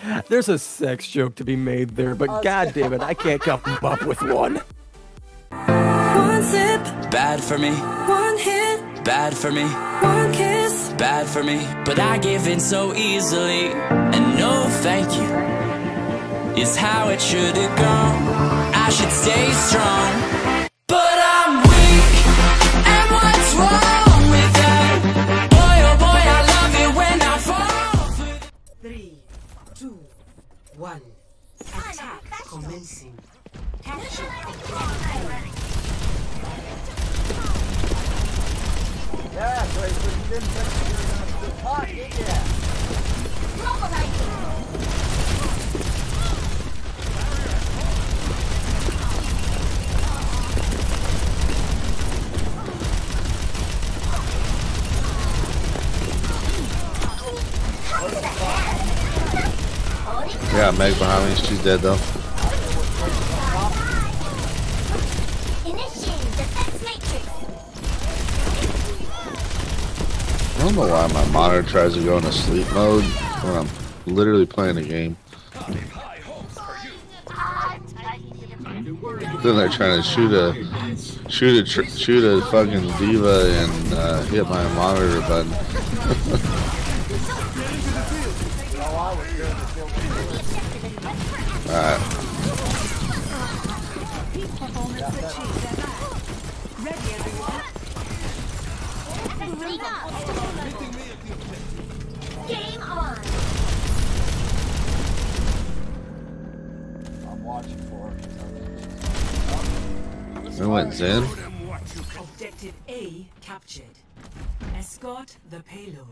There's a sex joke to be made there, but god damn it, I can't come up with one. One sip, Bad for me, one hit, bad for me, one kiss. bad for me. But I give in so easily, and no thank you is how it should have gone. I should stay strong, but I'm weak, and what's wrong with that? Boy, oh boy, I love it when I fall for 3, 2, 1. Attack commencing. Capture objective. Yeah, Tracer, you didn't think you were going to get caught, did you? Yeah, Meg behind me. She's dead though. I don't know why my monitor tries to go into sleep mode when I'm literally playing a game. Then they're trying to shoot a fucking diva and hit my monitor button. Alright. Game on. I'm watching for it. We went Zen. Objective A captured. Escort the payload.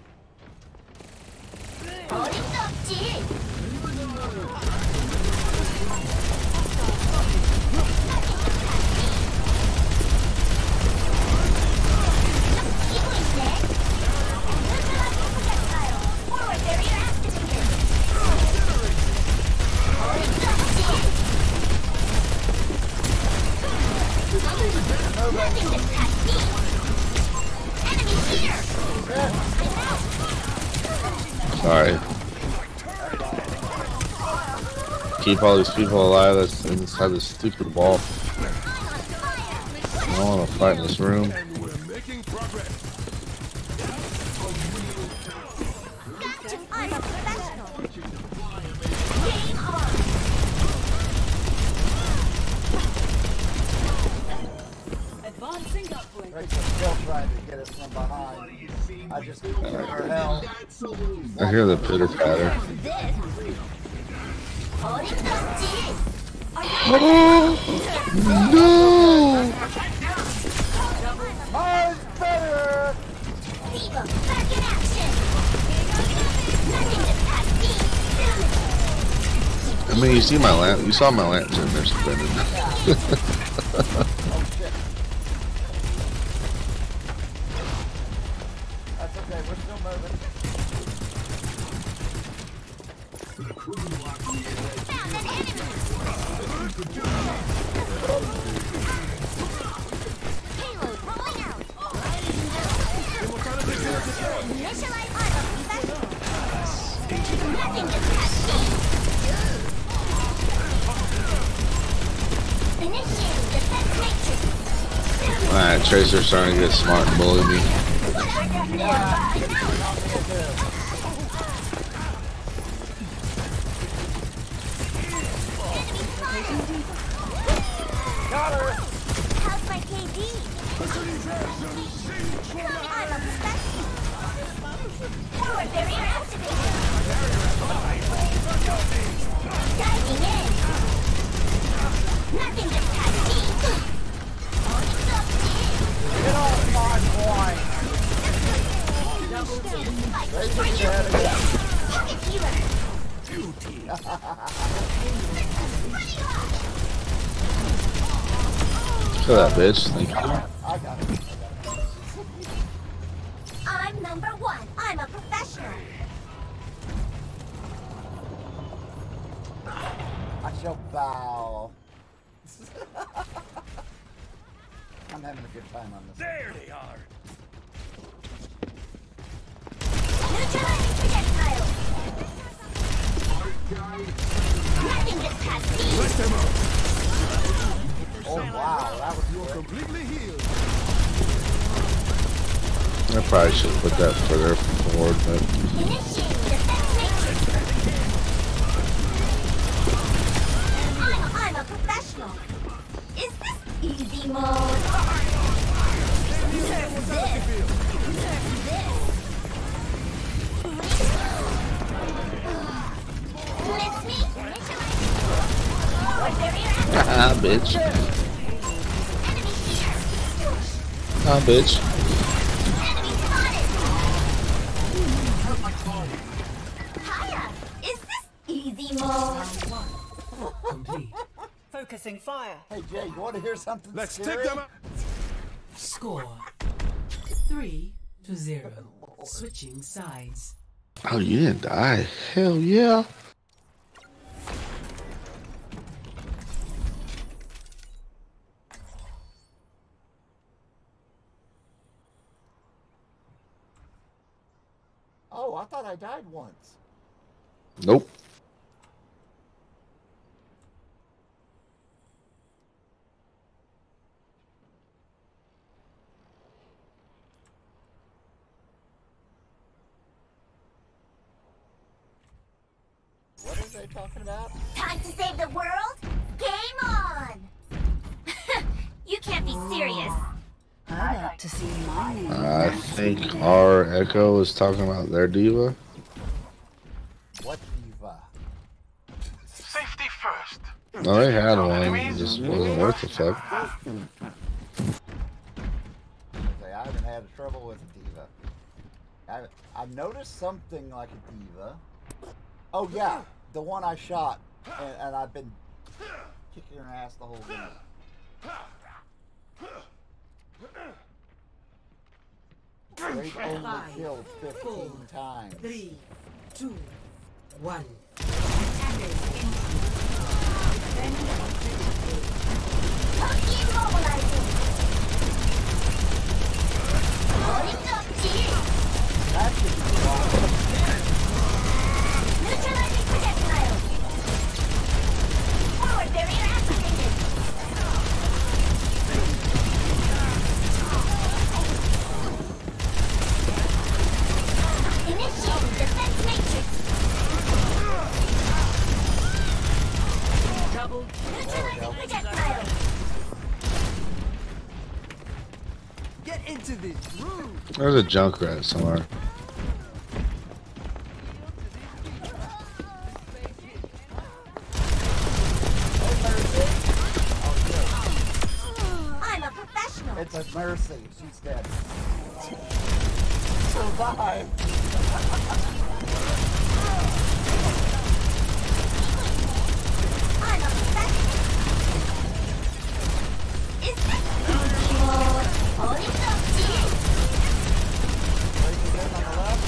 Sorry. Keep all these people alive that's inside this stupid wall. I don't want to fight in this room. Still trying to get it from behind. I just need her help. I hear the pitter patter. No! Mine's better! I mean, you see my lamp. You saw my lamps in there suspended. That's okay, we're still moving. Found an enemy. Payload rolling out. Initialize auto. Nothing gets past me. Initiating defense matrix. Alright, Tracer's starting to get smart and bully me. Got her! How's my KD? I'm obsessed. Forward barrier activated. Diving in. Nothing gets past me. Get off my point! Kill that bitch. Thank you. I got it. I'm number one. I'm a professional. I shall bow. I'm having a good time on this. There they are. Neutralizing projectile. probably should put that further forward, but Initiating defense matrix. I'm a professional. Is this easy mode? Miss me? Forward barrier activated. ah, bitch. Enemy here. Ah, bitch. Enemy spotted. Hiya. Is this easy mode? Complete. Focusing fire. Hey Jay, you want to hear something Let's scary? take them out. Score 3-0. Switching sides. Oh, you didn't die. Hell yeah. Oh, I thought I died once. Nope. What are they talking about? Time to save the world? Game on! You can't be serious. I'd like to see my name. I think our Echo is talking about their diva. What diva? Safety first. No, they had one. It just wasn't worth the fuck. I haven't had trouble with a diva. I've noticed something like a diva. Oh yeah, the one I shot, and I've been kicking her ass the whole game. They've only 5, killed 15 4, times. 3, 2, 1. Attackers incoming. Defend objective Pumpkin mobilizing! Holding up, team! That should be wrong. Neutralizing projectile! Forward barrier activated! Initiating defense matrix! Neutralizing projectile! Get into this room. There's a Junkrat somewhere. I'm a professional! It's a mercy. She's dead. Survive. I'm a professional! Is this easy mode? Holding up, team! Raise again on the left.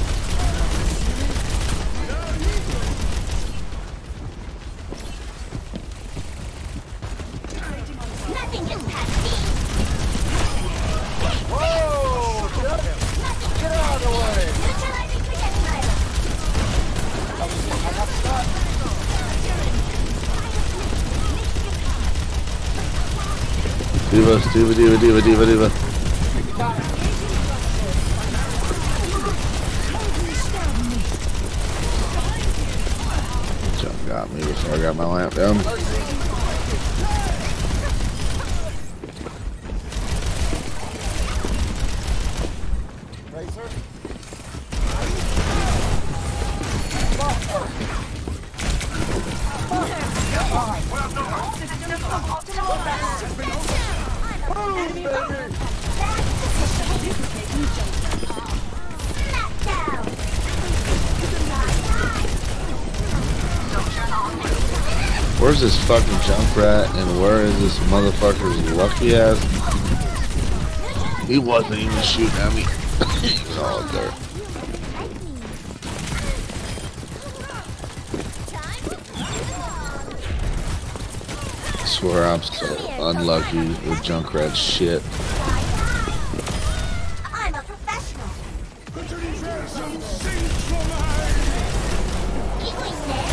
Nothing gets past me! Whoa! Get out of the way! Neutralizing projectile! I got stuck. Diva, diva, diva, diva, diva, diva. Junk got me before I got my lamp down. Tracer. Smackdown! Where's this fucking Junkrat and where is this motherfucker's lucky ass? He wasn't even shooting at me. He was all up there. I swear I'm so unlucky with Junkrat shit. I'm a professional! Equing there!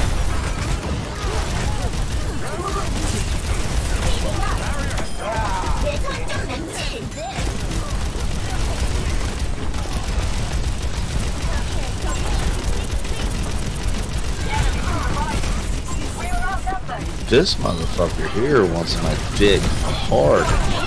Speeding up! This one don't this! This motherfucker here wants my dick hard.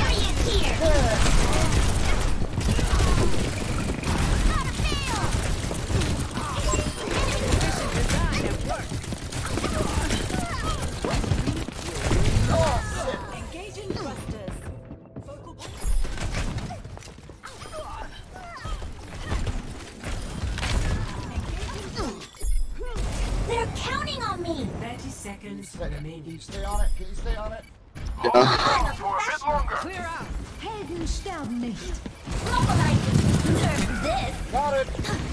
They're counting on me. 30 seconds Can remaining. you stay on it? Can you stay on it? Yeah. For a bit longer. Clear out. Helden sterben nicht. Globalizing. Nerf this. Got it.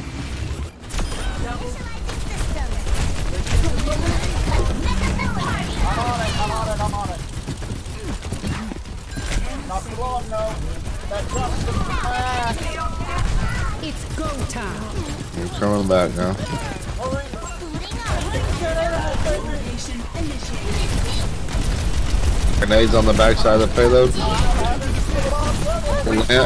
I'm on it. Not too long, though. That jumps to the back. It's go time. I'm coming back now. Hurry. Grenades on the backside of the payload. The lamp.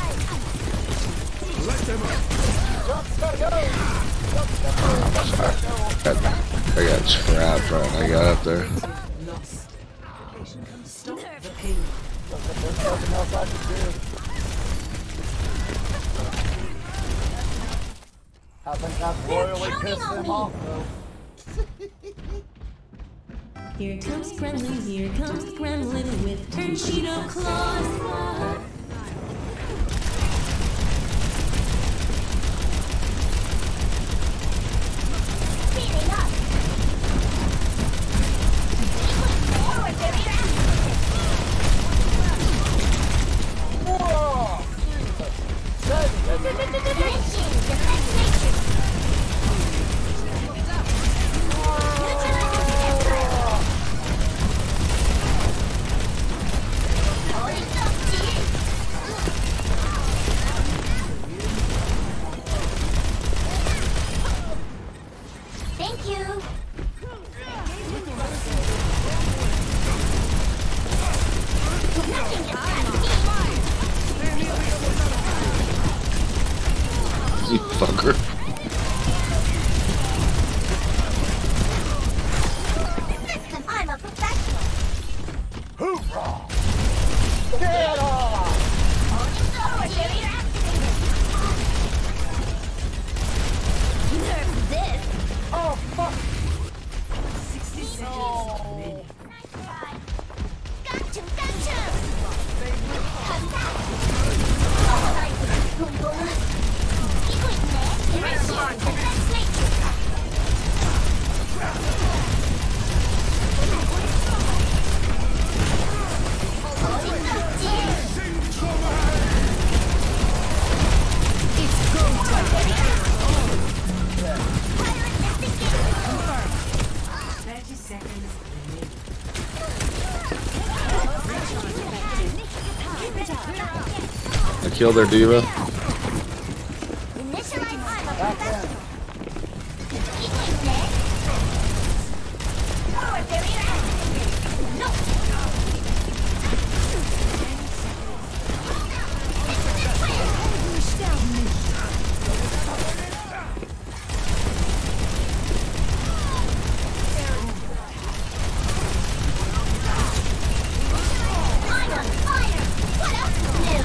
I got trapped right when I got up there. Lost. Stop the pain. There's nothing else I can do. I think I've royally pissed them off, though. Here comes Gremlin with Turnsheeto claws. Speeding up. Thank you. You fucker. Listen, I'm a professional. Hoorah! Get off! Nerf this. Oh, fuck! 60 seconds remaining. Gotcha. Come back. It's go time. 30 seconds remaining. I killed their diva. Initialize I'm a Back in. professional. Equate next. Forward barrier activated. No. I'm on fire. What else is new?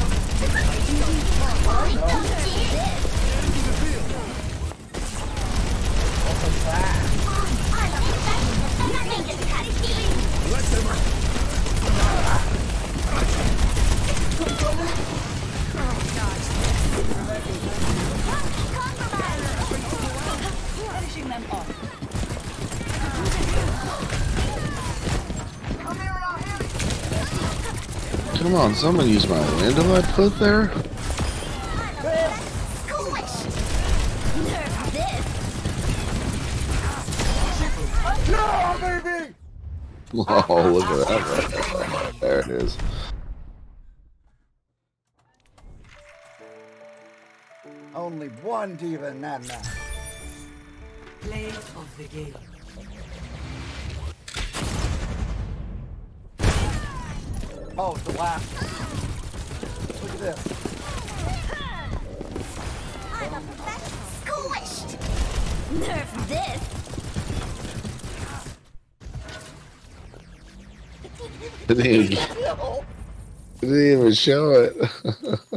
Nothing is touching. Finishing them off. Come on, someone use my window I put there. Squished. Nerf this. Yeah, baby! Oh, look at that. There it is. Only one diva in that match. Play of the game. Oh, the last one. Look at this. I'm a professional. Squished. Nerf this. Didn't even show it.